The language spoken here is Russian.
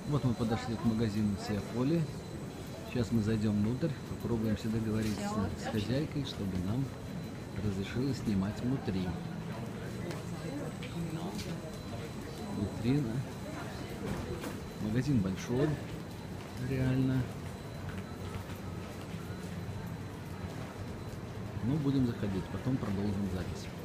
Вот мы подошли к магазину Сиафоли. Сейчас мы зайдем внутрь, попробуемся договориться с хозяйкой, чтобы нам разрешила снимать внутри. Витрина. Магазин большой, реально. Ну, будем заходить, потом продолжим запись.